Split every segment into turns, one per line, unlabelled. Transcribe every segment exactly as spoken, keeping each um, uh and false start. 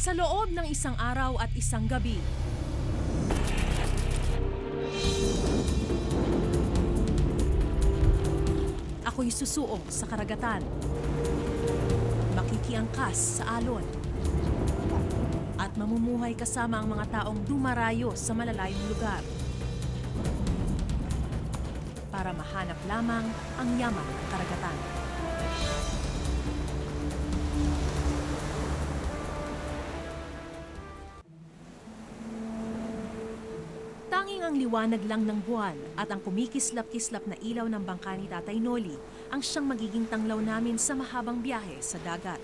Sa loob ng isang araw at isang gabi, ako'y susuong sa karagatan, makikiangkas sa alon, at mamumuhay kasama ang mga taong dumarayo sa malalayong lugar para mahanap lamang ang yaman ng karagatan. Tanging ang liwanag lang ng buwan at ang kumikislap-kislap na ilaw ng bangka ni Tatay Noly ang siyang magiging tanglaw namin sa mahabang biyahe sa dagat.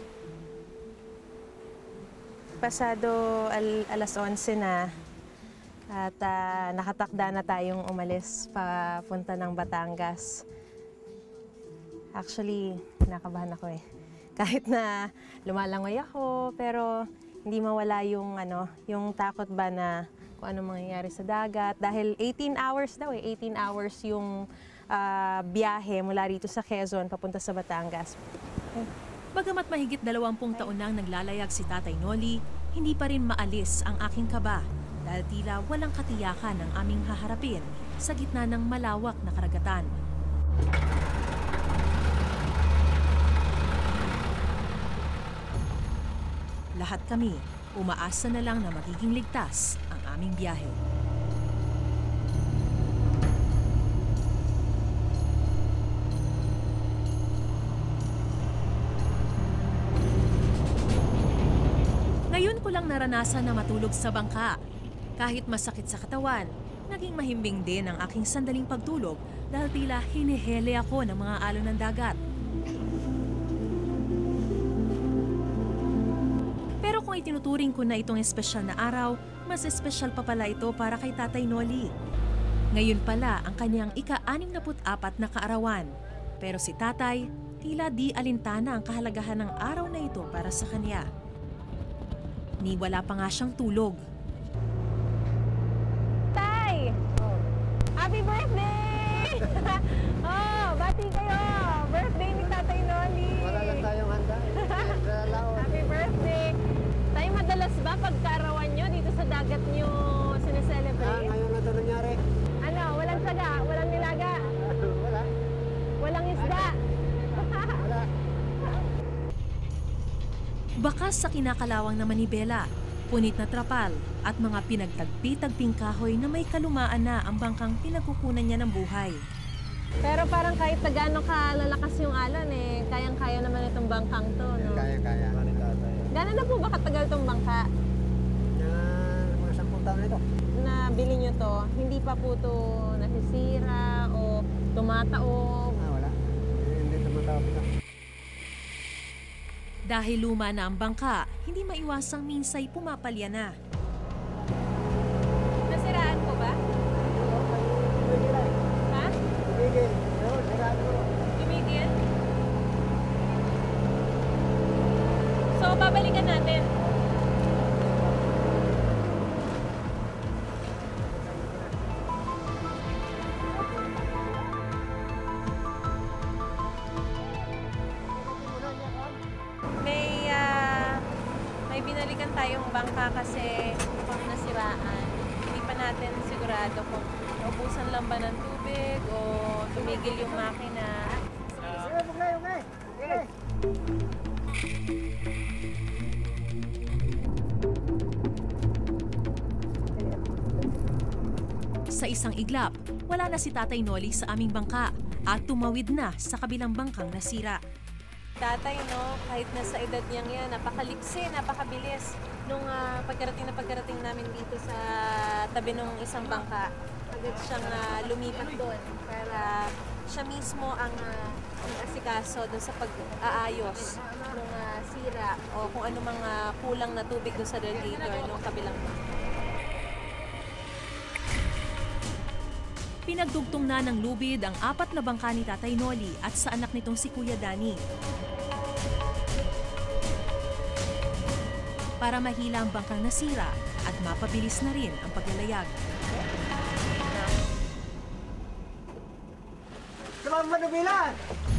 Pasado al alas onse na at uh, nakatakda na tayong umalis papunta ng Batangas. Actually, nakabahan ako eh. Kahit na lumalangoy ako, pero hindi mawala yung, ano, yung takot ba na kung ano mangyayari sa dagat. Dahil eighteen hours daw eh, eighteen hours yung uh, biyahe mula rito sa Quezon papunta sa Batangas. Okay.
Bagamat mahigit dalawampung taon nang naglalayag si Tatay Noly, hindi pa rin maalis ang aking kaba dahil tila walang katiyakan ang aming haharapin sa gitna ng malawak na karagatan. Lahat kami umaasa na lang na magiging ligtas ang aming biyahe. Ngayon ko lang naranasan na matulog sa bangka. Kahit masakit sa katawan, naging mahimbing din ang aking sandaling pagtulog dahil tila hinihele ako ng mga alon ng dagat. Pero kung itinuturing ko na itong espesyal na araw, mas espesyal pa pala ito para kay Tatay Noly. Ngayon pala ang kanyang ika-anim na put-apat na kaarawan. Pero si Tatay, tila di alintana ang kahalagahan ng araw na ito para sa kanya. Ni wala pa nga siyang tulog.
Tay! Oh. Happy birthday! Oh, bati kayo! Birthday ni Tatay Noly!
Wala lang tayong handa.
Happy birthday! Tay, madalas ba pagkaarawan nyo dito sa dagat nyo sineselebrate?
Ah, ngayon na ito nangyari.
Ano, walang saga, walang nilaga?
Wala.
Walang isda?
Wala.
Bakas sa kinakalawang na manibela, punit na trapal at mga pinagtagpi-tagping kahoy na may kalumaan na ang bangkang pinagkukunan niya ng buhay.
Pero parang kahit na gano'ng kalalakas yung alon eh, kayang-kaya naman itong bangkang to, no?
Kaya-kaya.
Gano'n na po ba katagal itong bangka?
Na mga sampung taon na ito.
Nabili nyo to, hindi pa po ito nasisira o tumataob?
Ah, wala. Hindi tumatawag ito.
Dahil luma na ang bangka, hindi maiwasang minsay pumapalya na.
Nasiraan ko ba? Ha?
Tumigil. Oo, siraan ko.
Tumigil? So, babalikan natin. May, uh, may binalikan tayong bangka kasi mukhang nasiraan. Hindi pa natin sigurado kung naubusan lang ba ng tubig o tumigil yung makina.
Sa isang iglap, wala na si Tatay Noly sa aming bangka at tumawid na sa kabilang bangkang nasira.
Tatay, no, kahit nasa edad niyang yan, napakaliksi, napakabilis. Nung uh, pagkarating na pagkarating namin dito sa tabi ng isang bangka, agad siyang uh, lumipat doon para siya mismo ang, uh, ang asikaso doon sa pag-aayos ng uh, sira o kung ano mga kulang na tubig doon sa radiator nung kabilang bangka.
Pinagdugtong na ng lubid ang apat na bangka ni Tatay Noly at sa anak nitong si Kuya Danny. Para mahila ang bangkang nasira at mapabilis na rin ang paglalayag.
Sa mga manubilan!